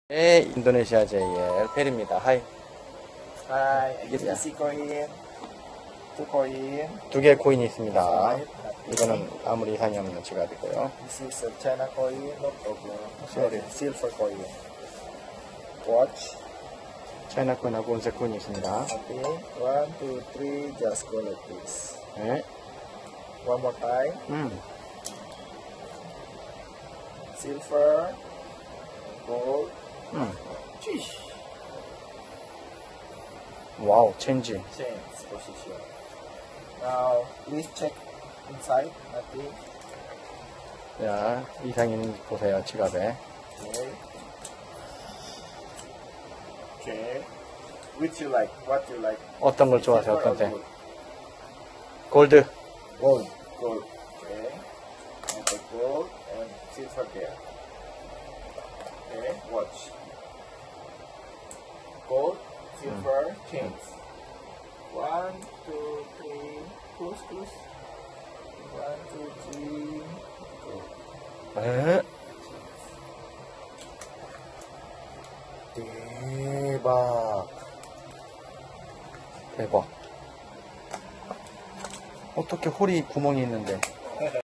네, 인도네시아 JL 펠입니다. 하이. Hi, Yeah. easy coin, 2 coin. 두 개의 코인이 있습니다. 이거는 아무리 이상이 없는 지갑이고요. This is a China coin, no problem. Sorry. Silver coin. Watch. 차이나 코인하고 온색 코인이 있습니다. Okay. 1, 2, 3. Just go like this. 네. One more time. Silver, gold. 와우, 체인지. Change position. Now, please check inside. Nothing. 자, 이상이 있는지 보세요, 지갑에. Okay. Okay. Which you like? What you like? 어떤 걸 좋아하세요, Silver or 어떤 데? gold? 골드. Gold. Gold. Okay. And the gold and silver there. Okay. Watch. Gold, silver, chains. 1, 2, 3. Close, close. 1, 2, 3. Go. 에? 대박. 대박. 어떻게 홀이 구멍이 있는데.